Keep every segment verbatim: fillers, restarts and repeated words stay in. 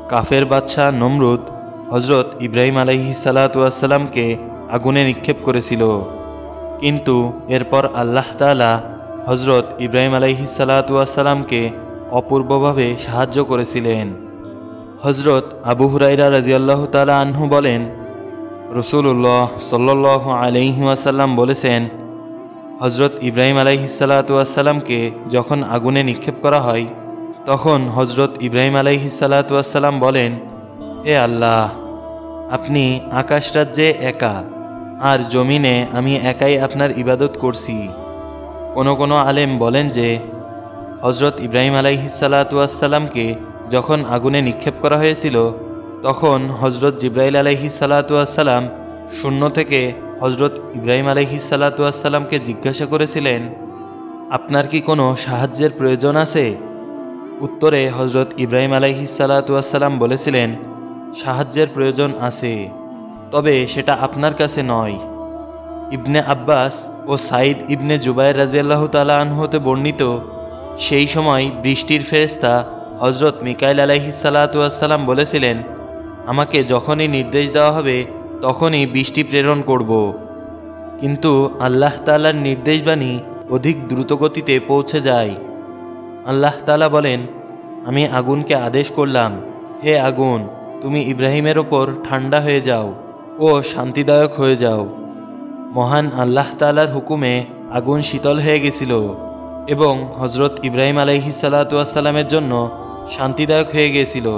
কাফের বাদশাহ নমরুদ হজরত ইব্রাহিম আলাইহিস সালাতু ওয়াস সালামকে আগুনে নিক্ষেপ করেছিল, কিন্তু এরপর আল্লাহ তাআলা হজরত ইব্রাহিম আলাইহিস সালাতু ওয়াস সালামকে অপূর্বভাবে সাহায্য করেছিলেন। হজরত আবু হুরায়রা রাদিয়াল্লাহু তাআলা আনহু বলেন, রাসূলুল্লাহ সাল্লাল্লাহু আলাইহি ওয়াসাল্লাম বলেছেন, হজরত ইব্রাহিম আলাইহিস সালাতু ওয়াস সালামকে যখন আগুনে নিক্ষেপ করা হয় তখন হজরত ইব্রাহিম আলাইহিস সালাতু ওয়াস সালাম বলেন, হে আল্লাহ, আপনি আকাশ রাজ্যে একা, আর জমিনে আমি একাই আপনার ইবাদত করছি। কোনো কোনো আলেম বলেন যে হজরত ইব্রাহিম আলাইহিস সালাতু ওয়াস সালামকে যখন আগুনে নিক্ষেপ করা হয়েছিল তখন হজরত জিব্রাইল আলাইহিস সালাতু ওয়াস সালাম শূন্য থেকে হজরত ইব্রাহিম আলাইহিস সালাতু ওয়াস সালামকে জিজ্ঞাসা করেছিলেন, আপনার কি কোনো সাহায্যের প্রয়োজন আছে? উত্তরে হজরত ইব্রাহিম আলাইহিস সালাতু ওয়াস সালাম বলেছিলেন, সাহায্যের প্রয়োজন আছে, তবে সেটা আপনার কাছে নয়। ইবনে আব্বাস ও সাইদ ইবনে জুবায়ের রাদিয়াল্লাহু তাআলা আনহু হতে বর্ণিত, সেই সময় বৃষ্টির ফেরেশতা হজরত মিকাইল আলাইহিস সালাতু ওয়াস সালাম বলেছিলেন, আমাকে যখনই নির্দেশ দেওয়া হবে তখনই বৃষ্টি প্রেরণ করব। কিন্তু আল্লাহ তাআলার নির্দেশবাণী অধিক দ্রুতগতিতে পৌঁছে যায়। আল্লাহ তাআলা বলেন, আমি আগুনকে আদেশ করলাম, হে আগুন, তুমি ইব্রাহিমের ওপর ঠান্ডা হয়ে যাও ও শান্তিদায়ক হয়ে যাও। মহান আল্লাহ তাআলার হুকুমে আগুন শীতল হয়ে গেছিল এবং হজরত ইব্রাহিম আলাইহিস সালাতু ওয়াস সালামের জন্য শান্তিদায়ক হয়ে গিয়েছিল।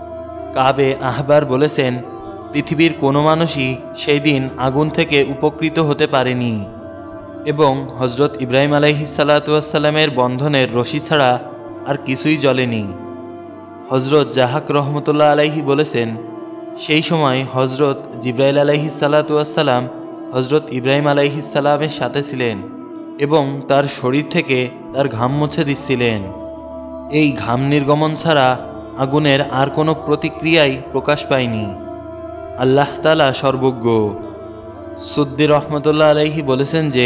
কাবে আহবার বলেছেন, পৃথিবীর কোনো মানুষই সেই দিন আগুন থেকে উপকৃত হতে পারেনি এবং হজরত ইব্রাহিম আলাইহিস সালাতু ওয়াস সালামের বন্ধনের রশি ছাড়া আর কিছুই জ্বলেনি। হজরত জাহাক রহমতুল্লাহ আলাইহি বলেছেন, সেই সময় হজরত জিব্রাইল আলাইহিস সালাতু ওয়াস সালাম হজরত ইব্রাহিম আলাইহিস সালামের সাথে ছিলেন এবং তার শরীর থেকে তার ঘাম মুছে দিচ্ছিলেন। এই ঘাম নির্গমন ছাড়া আগুনের আর কোনো প্রতিক্রিয়াই প্রকাশ পায়নি। আল্লাহ তাআলা সর্বজ্ঞ। সুদ্দি রহমতুল্লাহ আলাইহি বলেছেন যে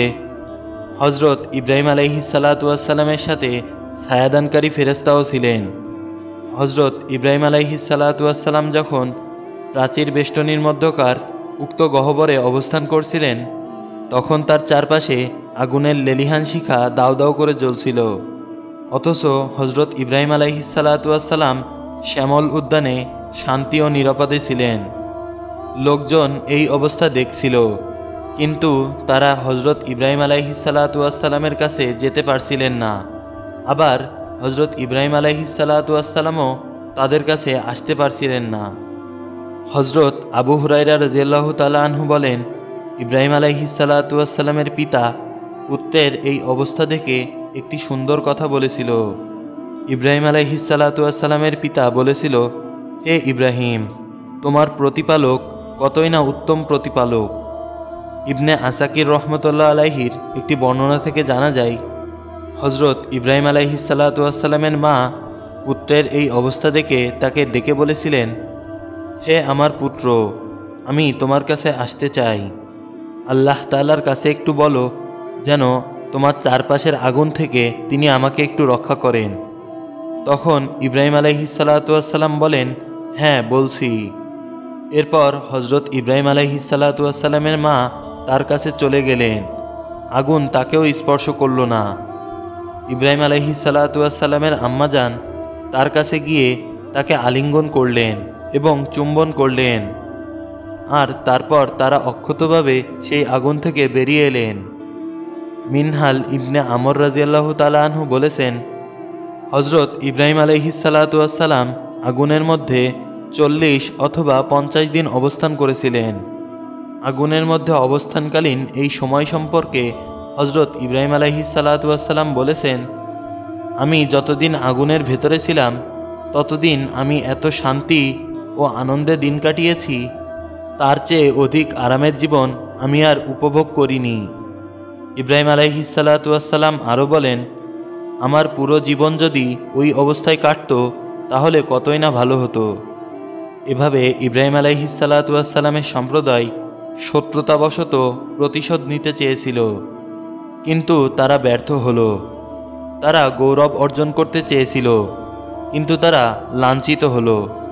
হজরত ইব্রাহিম আলাইহিস সালাতু ওয়াস সালামের সাথে ছায়াদানকারী ফেরেশতাও ছিলেন। হজরত ইব্রাহিম আলাইহিস সালাতু ওয়াস সালাম যখন প্রাচীর বেষ্টনীর মধ্যকার উক্ত গহ্বরে অবস্থান করছিলেন তখন তার চারপাশে আগুনের লেলিহান শিখা দাউ দাউ করে জ্বলছিল, অথচ হজরত ইব্রাহিম আলাইহিস সালাতু ওয়াস সালাম শ্যামল উদ্যানে শান্তি ও নিরাপদে ছিলেন। লোকজন এই অবস্থা দেখছিল, কিন্তু তারা হজরত ইব্রাহিম আলাইহিস সালাতু ওয়াস সালামের কাছে যেতে পারছিলেন না। আবার হজরত ইব্রাহিম আলাইহিস সালাতু ওয়াস সালামও তাদের কাছে আসতে পারছিলেন না। হজরত আবু হুরায়রা রাদিয়াল্লাহু তাআলা আনহু বলেন, ইব্রাহিম আলাইহিস সালাতু ওয়াস সালামের পিতা পুত্রের এই অবস্থা দেখে একটি সুন্দর কথা বলেছিল। ইব্রাহিম আলাইহিস সালাতু ওয়াস সালামের পিতা বলেছিল, হে ইব্রাহিম, তোমার প্রতিপালক কতই না উত্তম প্রতিপালক। ইবনে আসাকির রহমতুল্লাহ আলাইহির একটি বর্ণনা থেকে জানা যায়, হজরত ইব্রাহিম আলাইহিস সালাতু ওয়াস সালামের মা পুত্রের এই অবস্থা দেখে তাকে ডেকে বলেছিলেন, হে আমার পুত্র, আমি তোমার কাছে আসতে চাই। আল্লাহ তাআলার কাছে একটু বলো যেন তোমার চারপাশের আগুন থেকে তিনি আমাকে একটু রক্ষা করেন। তখন ইব্রাহিম আলাইহিস সালাতু ওয়াস সালাম বলেন, হ্যাঁ বলছি। এরপর হজরত ইব্রাহিম আলাইহিস সালাতু ওয়াস সালামের মা তার কাছে চলে গেলেন, আগুন তাকেও স্পর্শ করল না। ইব্রাহিম আলাইহিস সালাতু ওয়াস সালামের আম্মাজান তার কাছে গিয়ে তাকে আলিঙ্গন করলেন এবং চুম্বন করলেন, আর তারপর তারা অক্ষতভাবে সেই আগুন থেকে বেরিয়ে এলেন। মিনহাল ইবনে আমর রাদিয়াল্লাহু তাআলা আনহু বলেছেন, হজরত ইব্রাহিম আলাইহিস সালাতু ওয়াস সালাম আগুনের মধ্যে চল্লিশ অথবা পঞ্চাশ দিন অবস্থান করেছিলেন। আগুনের মধ্যে অবস্থানকালীন এই সময় সম্পর্কে হজরত ইব্রাহিম আলাইহিস সালাতু ওয়াস সালাম বলেছেন, আমি যতদিন আগুনের ভেতরে ছিলাম ততদিন আমি এত শান্তি ও আনন্দে দিন কাটিয়েছি, তার চেয়ে অধিক আরামের জীবন আমি আর উপভোগ করিনি। ইব্রাহিম আলাইহিস সালাতু ওয়াস সালাম আরও বলেন, আমার পুরো জীবন যদি ওই অবস্থায় কাটতো তাহলে কতই না ভালো হতো। এভাবে ইব্রাহিম আলাইহিস সালাতু ওয়াস সালামের সম্প্রদায় শত্রুতাবশত প্রতিশোধ নিতে চেয়েছিল, কিন্তু তারা ব্যর্থ হলো। তারা গৌরব অর্জন করতে চেয়েছিল, কিন্তু তারা লাঞ্ছিত হলো।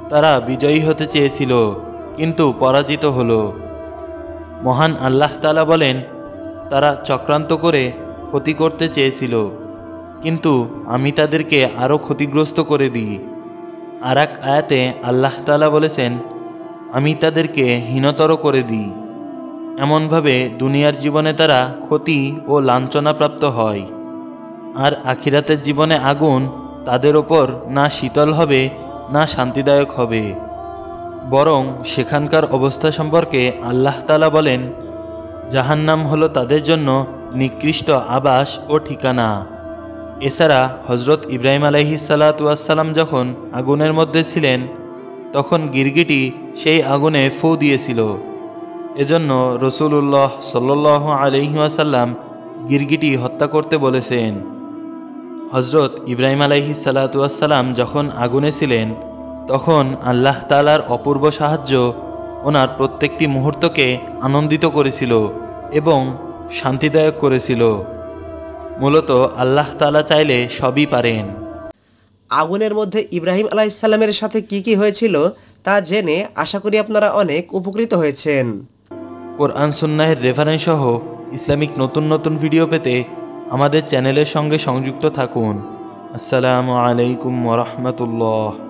তারা বিজয়ী হতে চেয়েছিল, কিন্তু পরাজিত হলো। মহান আল্লাহ তাআলা বলেন, তারা চক্রান্ত করে ক্ষতি করতে চেয়েছিল, কিন্তু আমি তাদেরকে আরও ক্ষতিগ্রস্ত করে দিই। আর এক আয়াতে আল্লাহ তাআলা বলেছেন, আমি তাদেরকে হীনতর করে দিই। এমনভাবে দুনিয়ার জীবনে তারা ক্ষতি ও লাঞ্ছনাপ্রাপ্ত হয়, আর আখিরাতের জীবনে আগুন তাদের ওপর না শীতল হবে না শান্তিদায়ক হবে, বরং সেখানকার অবস্থা সম্পর্কে আল্লাহ তাআলা বলেন, জাহান্নাম হলো তাদের জন্য নিকৃষ্ট আবাস ও ঠিকানা। এছাড়া হজরত ইব্রাহিম আলাইহিস সালাতু ওয়াস সালাম যখন আগুনের মধ্যে ছিলেন, তখন গিরগিটি সেই আগুনে ফু দিয়েছিল। এজন্য রসুলুল্লাহ সাল্লাল্লাহু আলাইহি ওয়াসাল্লাম গিরগিটি হত্যা করতে বলেছেন। হজরত ইব্রাহিম আলাইহিস সালাতু ওয়াস সালাম যখন আগুনে ছিলেন, তখন আল্লাহ তাআলার অপূর্ব সাহায্য ওনার প্রত্যেকটি মুহূর্তকে আনন্দিত করেছিল এবং শান্তিদায়ক করেছিল। মূলত আল্লাহ তাআলা চাইলে সবই পারেন। আগুনের মধ্যে ইব্রাহিম আলাইহিস সালামের সাথে কি কি হয়েছিল তা জেনে আশা করি আপনারা অনেক উপকৃত হয়েছেন। কোরআন সুন্নাহের রেফারেন্স সহ ইসলামিক নতুন নতুন ভিডিও পেতে আমাদের চ্যানেলের সঙ্গে সংযুক্ত থাকুন। আসসালামু আলাইকুম ওয়া রাহমাতুল্লাহ।